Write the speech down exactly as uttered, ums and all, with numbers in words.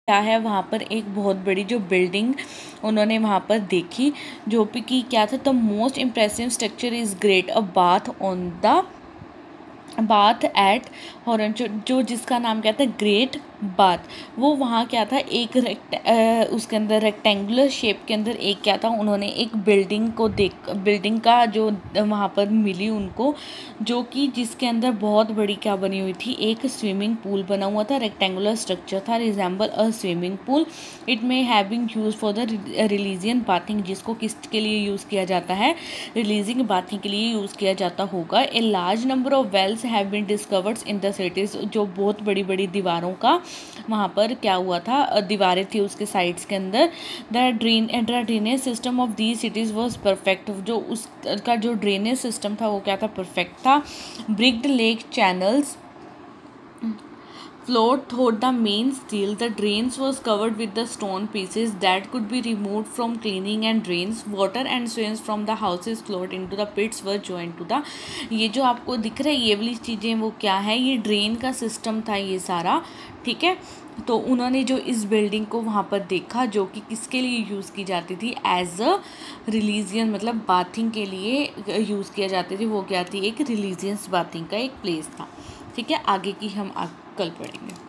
क्या है वहाँ पर एक बहुत बड़ी जो बिल्डिंग उन्होंने वहाँ पर देखी, जो भी कि क्या था, the most impressive structure is great a bath on the bath at horn, जो जो जिसका नाम क्या था, ग्रेट बाथ। वो वहाँ क्या था, एक रेक्ट उसके अंदर रेक्टेंगुलर शेप के अंदर एक क्या था, उन्होंने एक बिल्डिंग को देख बिल्डिंग का जो वहाँ पर मिली उनको, जो कि जिसके अंदर बहुत बड़ी क्या बनी हुई थी, एक स्विमिंग पूल बना हुआ था, रेक्टेंगुलर स्ट्रक्चर था, resemble a swimming pool. It may have been use for the religion bathing, जिसको किसके लिए यूज़ किया जाता है, रिलीजिंग बाथिंग के लिए यूज़ किया जाता होगा। A large number of wells have been discovered in the cities, जो बहुत बड़ी बड़ी दीवारों का वहाँ पर क्या हुआ था, दीवारें थी उसके साइड्स के अंदर। The drain the drainage system of the cities was perfect, जो उसका जो ड्रेनेज सिस्टम था वो क्या था, परफेक्ट था। Bricked lake channels flowed through the main steel. The drains was covered with the stone pieces that could be removed from cleaning and drains. Water and sewage from the houses flowed into the pits were joined to the, ये जो आपको दिख रहा है ये वाली चीज़ें वो क्या है, ये ड्रेन का सिस्टम था ये सारा, ठीक है। तो उन्होंने जो इस बिल्डिंग को वहाँ पर देखा, जो कि किसके लिए यूज़ की जाती थी, एज अ रिलीजियन, मतलब बाथिंग के लिए यूज़ किया जाती थी। वो क्या थी, एक रिलीजियस बाथिंग का एक प्लेस था, ठीक है। आगे की हम आग, कल पढ़ेंगे।